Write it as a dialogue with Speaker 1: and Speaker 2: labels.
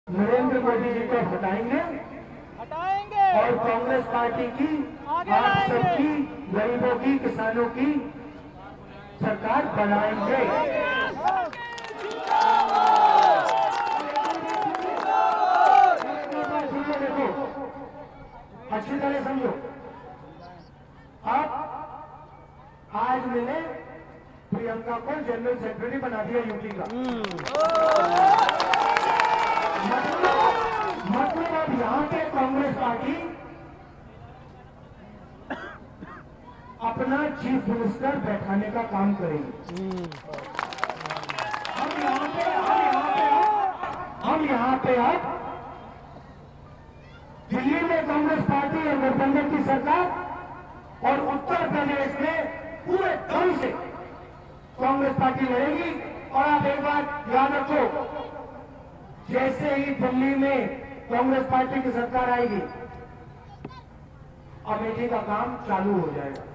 Speaker 1: नरेंद्र मोदी जी को हटाएंगे और कांग्रेस पार्टी की आप सबकी गरीबों की किसानों की सरकार बनाएंगे। देखो अच्छी तरह समझो। आप आज मैंने प्रियंका को जनरल सेक्रेटरी बना दिया यूपी का। मतलब अब यहां पे कांग्रेस पार्टी अपना चीफ मिनिस्टर बैठाने का काम करेगी। हम यहां पे अब दिल्ली में कांग्रेस पार्टी और गठबंधन की सरकार और उत्तर प्रदेश में पूरे दम से कांग्रेस पार्टी लड़ेगी। और आप एक बात याद रखो, जैसे ही दिल्ली में कांग्रेस पार्टी की सरकार आएगी, अमेठी का काम चालू हो जाएगा।